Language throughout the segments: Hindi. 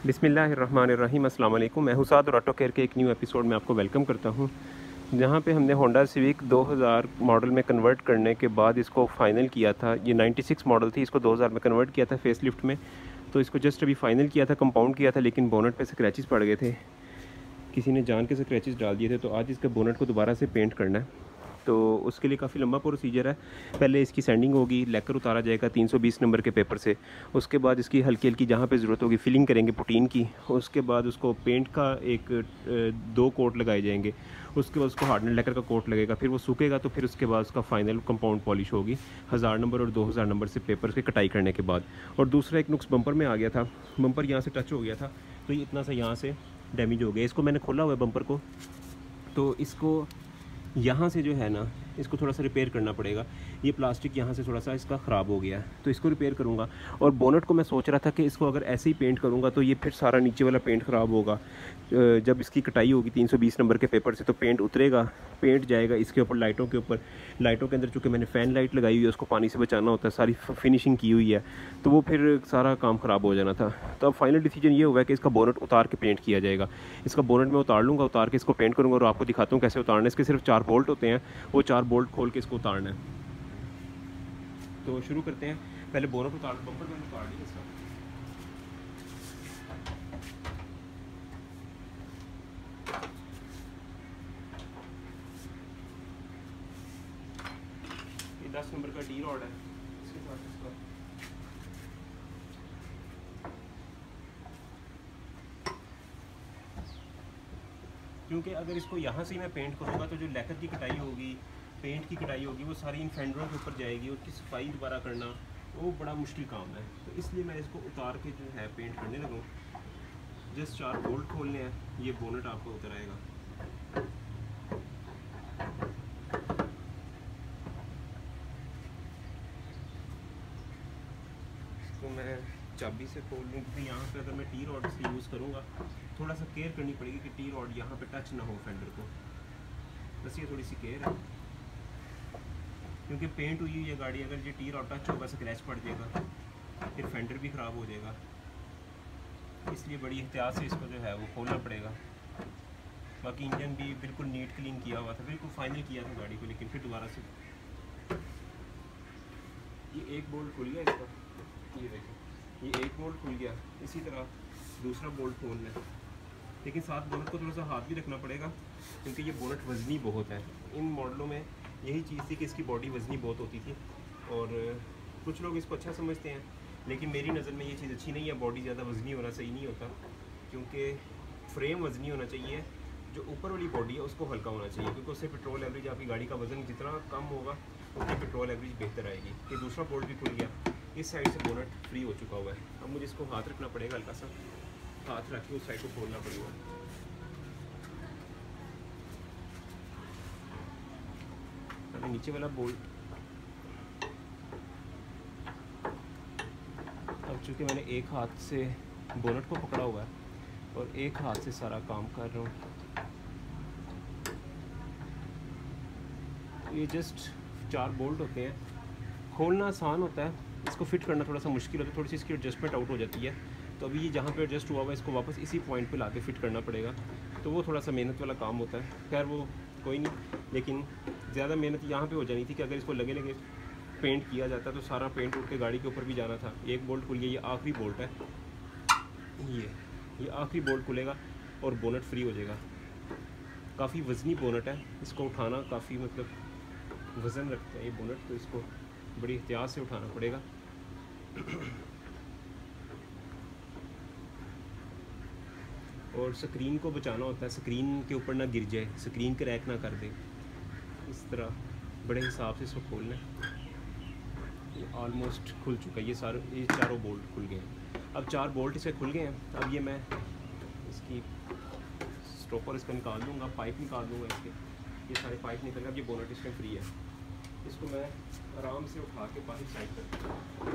बिस्मिल्लाहिर्रहमानिर्रहीम। अस्सलाम वालेकुम। मैं हुसाद और ऑटो केयर के एक न्यू एपिसोड में आपको वेलकम करता हूं, जहां पे हमने होंडा सिविक 2000 मॉडल में कन्वर्ट करने के बाद इसको फ़ाइनल किया था। ये 96 मॉडल थी, इसको 2000 में कन्वर्ट किया था फेस लिफ्ट में। तो इसको जस्ट अभी फ़ाइनल किया था, कंपाउंड किया था, लेकिन बोनट पे स्क्रैचेस पड़ गए थे, किसी ने जान के स्क्रैचेस डाल दिए थे। तो आज इसका बोनट को दोबारा से पेंट करना है, तो उसके लिए काफ़ी लंबा प्रोसीजर है। पहले इसकी सैंडिंग होगी, लेकर उतारा जाएगा 320 नंबर के पेपर से। उसके बाद इसकी हल्की हल्की जहाँ पे ज़रूरत होगी फिलिंग करेंगे पुटीन की। उसके बाद उसको पेंट का एक 2 कोट लगाए जाएंगे। उसके बाद उसको हार्डनर लेकर का कोट लगेगा, फिर वो सूखेगा, तो फिर उसके बाद उसका फाइनल कंपाउंड पॉलिश होगी 1000 नंबर और 2000 नंबर से पेपर के कटाई करने के बाद। और दूसरा एक नुक्स बम्पर में आ गया था, बम्पर यहाँ से टच हो गया था, तो ये इतना सा यहाँ से डैमेज हो गया। इसको मैंने खोला हुआ है बम्पर को, तो इसको यहाँ से जो है ना, इसको थोड़ा सा रिपेयर करना पड़ेगा। ये प्लास्टिक यहाँ से थोड़ा सा इसका ख़राब हो गया है, तो इसको रिपेयर करूँगा। और बोनट को मैं सोच रहा था कि इसको अगर ऐसे ही पेंट करूँगा तो ये फिर सारा नीचे वाला पेंट ख़राब होगा। जब इसकी कटाई होगी 320 नंबर के पेपर से, तो पेंट उतरेगा, पेंट जाएगा इसके ऊपर, लाइटों के ऊपर। लाइटों के अंदर चूँकि मैंने फ़ैन लाइट लगाई हुई है, उसको पानी से बचाना होता है, सारी फिनिशिंग की हुई है, तो वो फिर सारा काम ख़राब हो जाना था। तो अब फाइनल डिसीजन ये हुआ है कि इसका बोनट उतार के पेंट किया जाएगा। इसका बोनट मैं उतार लूँगा, उतार के इसको पेंट करूँगा और आपको दिखाता हूँ कैसे उतारना है। इसके सिर्फ 4 बोल्ट होते हैं, वो 4 बोल्ट खोल के इसको उतारना है। तो शुरू करते हैं। पहले बोनट उतार, बम्पर मैंने उतार लिया इसका। ये 10 नंबर का डी रॉड है, इसके साथ इसका क्योंकि अगर इसको यहाँ से ही मैं पेंट करूँगा तो जो लैकर की कटाई होगी, पेंट की कटाई होगी, वो सारी इन फेंडरों के ऊपर जाएगी, उसकी सफाई दोबारा करना वो बड़ा मुश्किल काम है। तो इसलिए मैं इसको उतार के जो है पेंट करने लगूँ। जस्ट 4 बोल्ट खोलने हैं, ये बोनट आपको उतर आएगा। इसको मैं चाबी से खोल लूँ, क्योंकि यहाँ पे अगर मैं टी रॉड से यूज़ करूँगा थोड़ा सा केयर करनी पड़ेगी कि टी रॉड यहाँ पे टच ना हो फेंडर को। बस ये थोड़ी सी केयर है, क्योंकि पेंट हुई है गाड़ी, अगर ये टी रॉड टच होगा स्क्रैच पड़ जाएगा, फिर फेंडर भी ख़राब हो जाएगा। इसलिए बड़ी एहतियात से इसको जो है वो खोलना पड़ेगा। बाकी इंजन भी बिल्कुल नीट क्लीन किया हुआ था, बिल्कुल फाइनल किया था गाड़ी को, लेकिन फिर दोबारा से ये एक बोल्ट खुल गया इसका, ये देखो ये एक बोल्ट खुल गया। इसी तरह दूसरा बोल्ट खोलना है, लेकिन साथ बोनट को थोड़ा सा हाथ भी रखना पड़ेगा, क्योंकि ये बोनट वज़नी बहुत है। इन मॉडलों में यही चीज़ थी कि इसकी बॉडी वज़नी बहुत होती थी, और कुछ लोग इसको अच्छा समझते हैं, लेकिन मेरी नज़र में ये चीज़ अच्छी नहीं है। बॉडी ज़्यादा वज़नी होना सही नहीं होता, क्योंकि फ्रेम वज़नी होना चाहिए, जो ऊपर वाली बॉडी है उसको हल्का होना चाहिए, क्योंकि उससे पेट्रोल एवरेज, आपकी गाड़ी का वज़न जितना कम होगा उतनी पेट्रोल एवरेज बेहतर आएगी। ये दूसरा बोल्ट भी खुल गया, इस साइड से बोनट फ्री हो चुका हुआ है। अब मुझे इसको हाथ रखना पड़ेगा, हल्का सा हाथ रख के उस साइड को खोलना पड़ेगा। अभी नीचे वाला बोल्ट, अब चूँकि मैंने एक हाथ से बोनट को पकड़ा हुआ है और एक हाथ से सारा काम कर रहा हूँ, ये जस्ट 4 बोल्ट होते हैं। खोलना आसान होता है, इसको फिट करना थोड़ा सा मुश्किल होता है, थोड़ी सी इसकी एडजस्टमेंट आउट हो जाती है। तो अभी ये जहाँ पे एडजस्ट हुआ हुआ है, इसको वापस इसी पॉइंट पे लाके फिट करना पड़ेगा, तो वो थोड़ा सा मेहनत वाला काम होता है। खैर वो कोई नहीं, लेकिन ज़्यादा मेहनत यहाँ पे हो जानी थी कि अगर इसको लगे लगे पेंट किया जाता तो सारा पेंट उठ के गाड़ी के ऊपर भी जाना था। एक बोल्ट खुल गया, ये आखिरी बोल्ट है, ये आखिरी बोल्ट खुलेगा और बोनट फ्री हो जाएगा। काफ़ी वज़नी बोनट है, इसको उठाना काफ़ी मतलब वज़न रखता है ये बोनट, तो इसको बड़ी एहतियात से उठाना पड़ेगा। और स्क्रीन को बचाना होता है, स्क्रीन के ऊपर ना गिर जाए, स्क्रीन क्रैक ना कर दे। इस तरह बड़े हिसाब से इसको खोलना है। ये ऑलमोस्ट खुल चुका है, ये चारों बोल्ट खुल गए हैं। अब 4 बोल्ट इसे खुल गए हैं। अब ये मैं इसकी स्टॉपर इसका निकाल दूँगा, पाइप निकाल दूँगा इसके, ये सारे पाइप निकल गए। अब ये बोनट इसमें फ्री है, इसको मैं आराम से उठा के बाहर साइड कर।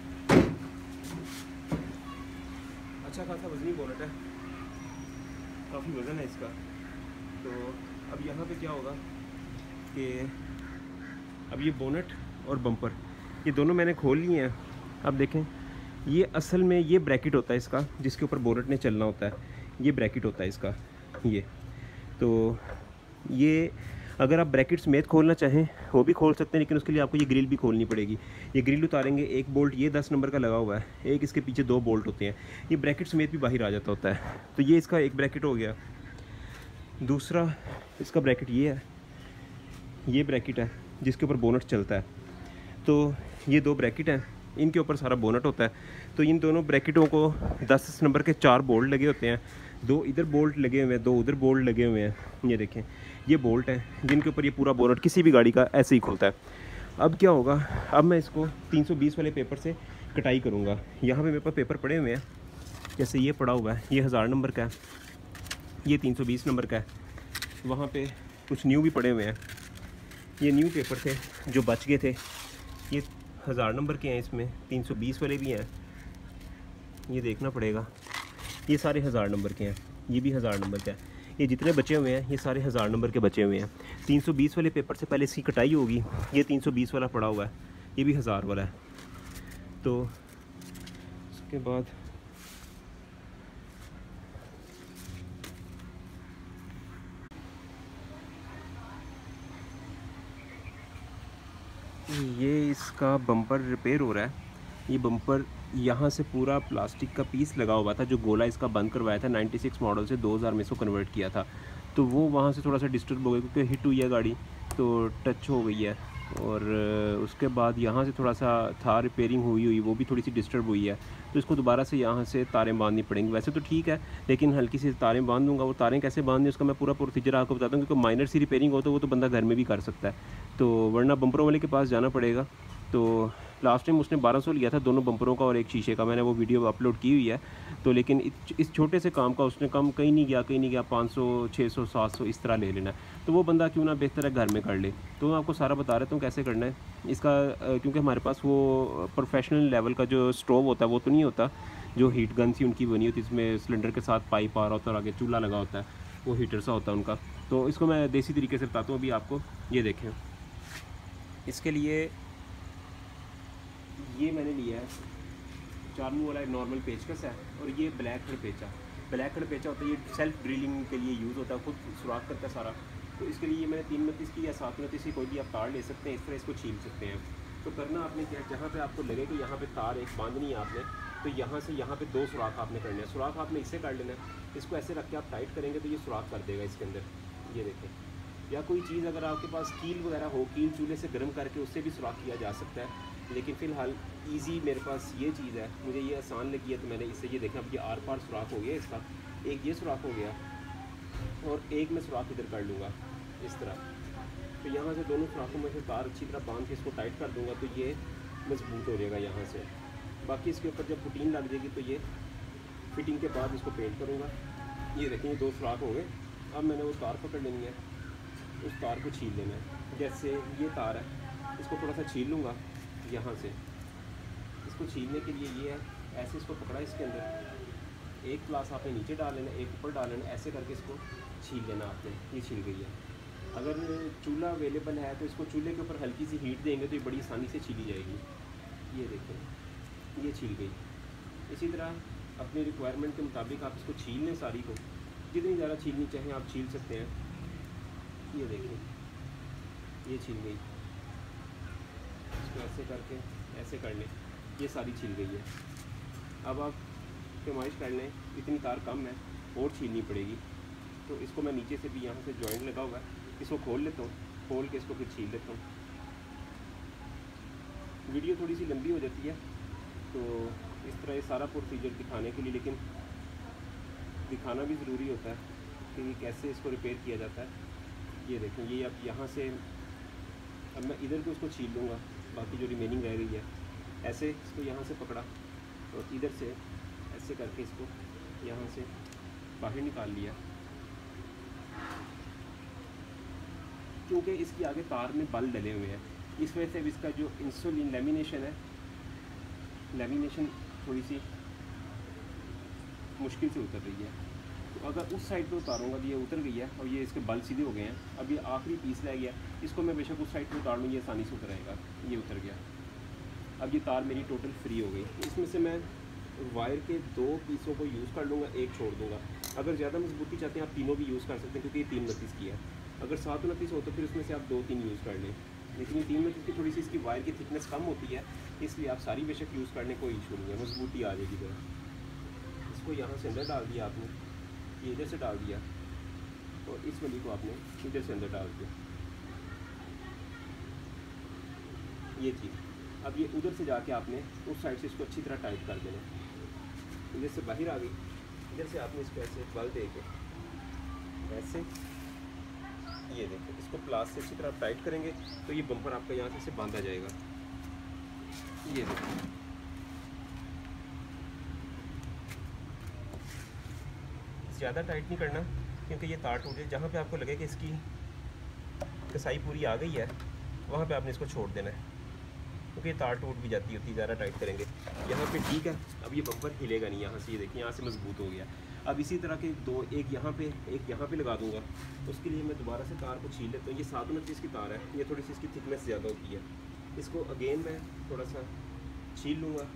अच्छा खासा वज़नी बोनट है। काफ़ी वज़न है इसका। तो अब यहाँ पे क्या होगा कि अब ये बोनट और बम्पर ये दोनों मैंने खोल लिए हैं। अब देखें, ये असल में ये ब्रैकेट होता है इसका, जिसके ऊपर बोनट ने चलना होता है। ये ब्रैकेट होता है इसका ये। तो ये अगर आप ब्रैकेट समेत खोलना चाहें वो भी खोल सकते हैं, लेकिन उसके लिए आपको ये ग्रिल भी खोलनी पड़ेगी। ये ग्रिल उतारेंगे, एक बोल्ट ये 10 नंबर का लगा हुआ है, एक इसके पीछे 2 बोल्ट होते हैं। ये ब्रैकेट समेत भी बाहर आ जाता होता है। तो ये इसका एक ब्रैकेट हो गया। दूसरा इसका ब्रैकेट ये है, ये ब्रैकेट है जिसके ऊपर बोनट चलता है। तो ये 2 ब्रैकेट हैं, इनके ऊपर सारा बोनट होता है। तो इन दोनों ब्रैकेटों को 10 नंबर के 4 बोल्ट लगे होते हैं। 2 इधर बोल्ट लगे हुए हैं, 2 उधर बोल्ट लगे हुए हैं। ये देखें, ये बोल्ट हैं जिनके ऊपर ये पूरा बोनट किसी भी गाड़ी का ऐसे ही खुलता है। अब क्या होगा, अब मैं इसको 320 वाले पेपर से कटाई करूँगा। यहाँ पे मेरे पास पेपर पड़े हुए हैं, जैसे ये पड़ा हुआ है, ये 1000 नंबर का है, ये 320 नंबर का है। वहाँ पे कुछ न्यू भी पड़े हुए हैं, ये न्यू पेपर थे जो बच गए थे। ये 1000 नंबर के हैं, इसमें 320 वाले भी हैं, ये देखना पड़ेगा। ये सारे 1000 नंबर के हैं, ये भी 1000 नंबर का है। ये जितने बचे हुए हैं ये सारे 1000 नंबर के बचे हुए हैं। 320 वाले पेपर से पहले इसकी कटाई होगी। ये 320 वाला पड़ा हुआ है, ये भी 1000 वाला है। तो उसके बाद ये इसका बम्पर रिपेयर हो रहा है। ये बम्पर यहाँ से पूरा प्लास्टिक का पीस लगा हुआ था, जो गोला इसका बंद करवाया था 96 मॉडल से 2000 में इसको कन्वर्ट किया था। तो वो वहाँ से थोड़ा सा डिस्टर्ब हो गया क्योंकि हिट हुई है गाड़ी, तो टच हो गई है। और उसके बाद यहाँ से थोड़ा सा था रिपेयरिंग हुई वो भी थोड़ी सी डिस्टर्ब हुई है। तो इसको दोबारा से यहाँ से तारें बांधनी पड़ेंगी। वैसे तो ठीक है, लेकिन हल्की सी तारें बांध दूँगा। वो तारें कैसे बांधनी उसका मैं पूरा प्रोसीजर आपको बताता हूँ, क्योंकि माइनर सी रिपेयरिंग हो तो वो तो बंदा घर में भी कर सकता है। तो वरना बम्परों वाले के पास जाना पड़ेगा। तो लास्ट टाइम उसने 1200 लिया था दोनों बम्परों का और एक शीशे का, मैंने वो वीडियो अपलोड की हुई है। तो लेकिन इस छोटे से काम का उसने कम कहीं नहीं गया 500 600 700 इस तरह ले लेना है। तो वो बंदा क्यों ना बेहतर है घर में कर ले। तो मैं आपको सारा बता रहा हूँ कैसे करना है इसका, क्योंकि हमारे पास वो प्रोफेशनल लेवल का जो स्टोव होता है वो तो नहीं होता, जो हीट गन सी उनकी बनी होती है, इसमें सिलेंडर के साथ पाइप आ रहा होता है और आगे चूल्हा लगा होता है, वो हीटर सा होता है उनका। तो इसको मैं देसी तरीके से बताता हूँ अभी आपको। ये देखें, इसके लिए ये मैंने लिया है 4 मुँह वाला एक नॉर्मल पेचकस है, और ये ब्लैक हेड पेचा। ब्लैक हेड पेचा होता है, ये सेल्फ ड्रिलिंग के लिए यूज़ होता है, खुद सुराख करता है सारा। तो इसके लिए मैंने 332 की या 732 की कोई भी आप तार ले सकते हैं, इस तरह इसको छील सकते हैं। तो करना आपने क्या, जहाँ पे आपको लगे कि यहाँ पे तार एक बांधनी है आपने, तो यहाँ से यहाँ पे 2 सुराख आपने करने हैं। सुराख आपने इससे कर लेना है, इसको ऐसे रख के आप टाइट करेंगे तो ये सुराख कर देगा इसके अंदर। ये देखें, या कोई चीज़ अगर आपके पास कील वगैरह हो, कील चूल्हे से गर्म करके उससे भी सुराख किया जा सकता है। लेकिन फ़िलहाल इजी मेरे पास ये चीज़ है, मुझे ये आसान लगी है, तो मैंने इससे ये देखा। अब ये आर पार सुराख हो गया इसका, एक ये सुराख हो गया और एक मैं सुराख इधर कर लूँगा इस तरह। तो यहाँ से दोनों सुराखों में से तार अच्छी तरह बांध के इसको टाइट कर दूँगा तो ये मजबूत हो जाएगा यहाँ से। बाकी इसके ऊपर जब पुटीन लग जाएगी तो ये फिटिंग के बाद इसको पेंट करूँगा। ये देखें, ये 2 सुराख हो गए। अब मैंने वो तार पकड़ लेनी है, उस तार को छील लेना है। जैसे ये तार है, इसको थोड़ा सा छील लूँगा यहाँ से। इसको छीलने के लिए ये है, ऐसे इसको पकड़ा, इसके अंदर एक ग्लास आपने नीचे डाल लेना, एक ऊपर डाल लेना, ऐसे करके इसको छील लेना आपने। ये छील गई है। अगर चूल्हा अवेलेबल है तो इसको चूल्हे के ऊपर हल्की सी हीट देंगे तो ये बड़ी आसानी से छीली जाएगी। ये देखें, ये छील गई। इसी तरह अपनी रिक्वायरमेंट के मुताबिक आप इसको छील लें सारी को, जितनी ज़्यादा छीलनी चाहें आप छील सकते हैं। ये देखें, ये छील गई। इसको ऐसे करके ऐसे कर लें, ये सारी छील गई है। अब आप पेमाइश कर लें, इतनी तार कम है और छीलनी पड़ेगी। तो इसको मैं नीचे से भी यहाँ से जॉइंट लगा हुआ है, इसको खोल लेता हूँ, खोल के इसको फिर छील लेता हूँ। वीडियो थोड़ी सी लंबी हो जाती है तो इस तरह ये सारा प्रोसीजर दिखाने के लिए, लेकिन दिखाना भी ज़रूरी होता है कि कैसे इसको रिपेयर किया जाता है। ये देखें, ये अब यहाँ से, अब मैं इधर को इसको छील लूँगा, बाकी जो रिमेनिंग रह गई है। ऐसे इसको यहाँ से पकड़ा और इधर से ऐसे करके इसको यहाँ से बाहर निकाल लिया। क्योंकि इसकी आगे तार में बल डले हुए हैं, इस वजह से अब इसका जो इंसुलिन लेमिनेशन है, लेमिनेशन थोड़ी सी मुश्किल से उतर रही है। तो अगर उस साइड पे उतारूँगा तो ये उतर गई है और ये इसके बल सीधे हो गए हैं। अब ये आखिरी पीस रह गया, इसको मैं बेशक उस साइड पे उतार लूँ, ये आसानी से उतरेगा। ये उतर गया। अब ये तार मेरी टोटल फ्री हो गई। इसमें से मैं वायर के 2 पीसों को यूज़ कर लूँगा, एक छोड़ दूँगा। अगर ज़्यादा मजबूती चाहते हैं आप तीनों भी यूज़ कर सकते हैं, क्योंकि ये 3 29 की है। अगर 7 29 हो तो फिर उसमें से आप 2-3 यूज़ कर लें, लेकिन ये 3 29 की थोड़ी सी इसकी वायर की थिकनेस कम होती है, इसलिए आप सारी बेशक यूज़ करने कोई इशू नहीं है, मजबूती आ जाएगी ज़रा। इसको यहाँ से अंदर डाल दिया आपने, ये इधर से डाल दिया, और इस वाली को आपने इधर से अंदर डाल दिया, ये चीज़। अब ये उधर से जाके आपने उस साइड से इसको अच्छी तरह टाइट कर देना। इधर से बाहर आ गई, इधर से आपने इसको ऐसे बल दे के ऐसे, ये देखो, इसको प्लास से अच्छी तरह टाइट करेंगे तो ये बम्पर आपका यहाँ से बांधा जाएगा। ये देखो, ज़्यादा टाइट नहीं करना, क्योंकि ये तार टूटे। जहाँ पे आपको लगे कि इसकी कसाई पूरी आ गई है, वहाँ पे आपने इसको छोड़ देना है, क्योंकि ये तार टूट भी जाती होती है ज़्यादा टाइट करेंगे। यहाँ पे ठीक है। अब ये बम्पर हिलेगा नहीं यहाँ से, ये देखिए यहाँ से मजबूत हो गया। अब इसी तरह के 2, एक यहाँ पे लगा दूँगा। उसके लिए मैं दोबारा से तार को छील लेता हूँ। ये 7 29 की तार है, ये थोड़ी सी इसकी थिकनेस ज़्यादा होती है। इसको अगेन मैं थोड़ा सा छील लूँगा।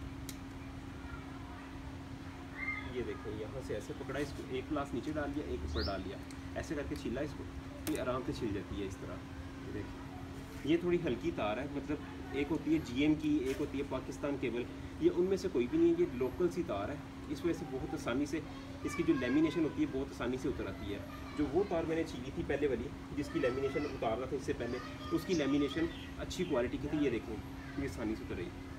ये देखो, यहाँ से ऐसे पकड़ा, इसको एक प्लास नीचे डाल दिया, एक ऊपर डाल दिया, ऐसे करके छीला इसको, ये आराम से छिल जाती है इस तरह। ये देखिए, ये थोड़ी हल्की तार है, मतलब एक होती है GM की, एक होती है पाकिस्तान केबल, ये उनमें से कोई भी नहीं है, ये लोकल सी तार है। इस वजह से बहुत आसानी से इसकी जो लेमिनेशन होती है बहुत आसानी से उतर आती है। जो वो तार मैंने छीली थी पहले वाली, जिसकी लेमिनेशन उतारना था इससे पहले, उसकी लेमिनेशन अच्छी क्वालिटी की थी। ये देखो, ये आसानी से उतर रही है।